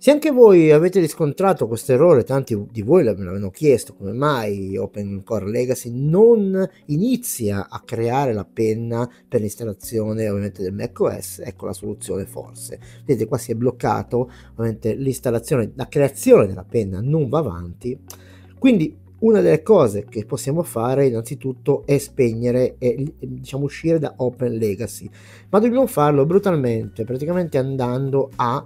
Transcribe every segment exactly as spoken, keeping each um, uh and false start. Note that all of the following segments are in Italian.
Se anche voi avete riscontrato questo errore, tanti di voi me l'avevano chiesto, come mai Open Core Legacy non inizia a creare la penna per l'installazione ovviamente del macOS, ecco la soluzione forse. Vedete qua si è bloccato, ovviamente l'installazione, la creazione della penna non va avanti, quindi una delle cose che possiamo fare innanzitutto è spegnere e diciamo uscire da Open Legacy, ma dobbiamo farlo brutalmente, praticamente andando a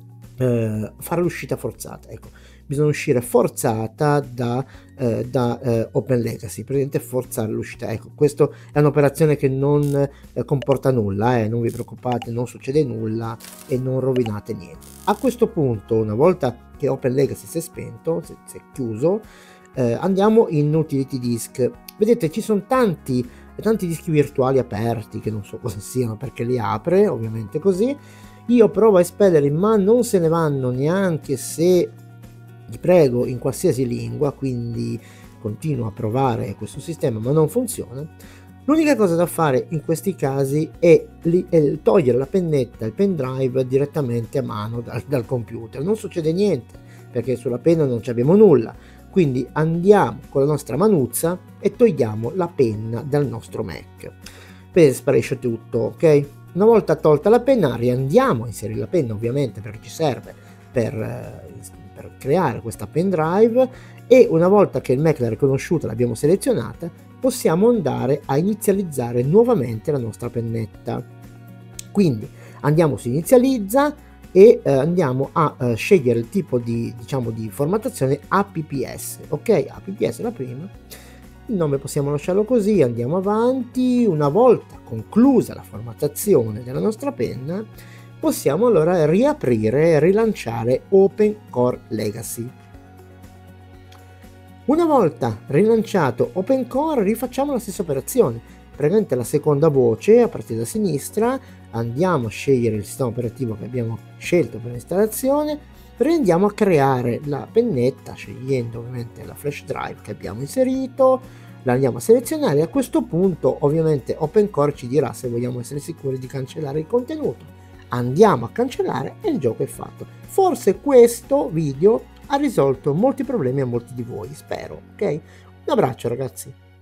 eh, fare l'uscita forzata. Ecco, bisogna uscire forzata da, eh, da eh, Open Legacy, praticamente forzare l'uscita. Ecco, questa è un'operazione che non eh, comporta nulla, eh, non vi preoccupate, non succede nulla e non rovinate niente. A questo punto, una volta che Open Legacy si è spento, si, si è chiuso, eh, andiamo in Utility Disk. Vedete, ci sono tanti tanti dischi virtuali aperti che non so cosa siano perché li apre, ovviamente così. Io provo a espellerli, ma non se ne vanno neanche se vi prego in qualsiasi lingua, quindi continuo a provare questo sistema ma non funziona. L'unica cosa da fare in questi casi è, li, è togliere la pennetta, il pendrive direttamente a mano dal, dal computer. Non succede niente perché sulla penna non ci abbiamo nulla, quindi andiamo con la nostra manuzza e togliamo la penna dal nostro Mac. Vedete, sparisce tutto, ok? Una volta tolta la penna riandiamo a inserire la penna ovviamente perché ci serve per, per creare questa pendrive, e una volta che il Mac l'ha riconosciuta, l'abbiamo selezionata, possiamo andare a inizializzare nuovamente la nostra pennetta. Quindi andiamo su inizializza e eh, andiamo a eh, scegliere il tipo di, diciamo, di formattazione A P P S, ok? A P P S è la prima. Il nome possiamo lasciarlo così, andiamo avanti. Una volta conclusa la formattazione della nostra penna, possiamo allora riaprire e rilanciare Open Core Legacy. Una volta rilanciato Open Core, rifacciamo la stessa operazione. Praticamente la seconda voce, a partire da sinistra, andiamo a scegliere il sistema operativo che abbiamo scelto per l'installazione, e andiamo a creare la pennetta scegliendo ovviamente la flash drive che abbiamo inserito, la andiamo a selezionare. A questo punto ovviamente Open Core ci dirà se vogliamo essere sicuri di cancellare il contenuto. Andiamo a cancellare e il gioco è fatto. Forse questo video ha risolto molti problemi a molti di voi, spero, ok? Un abbraccio ragazzi.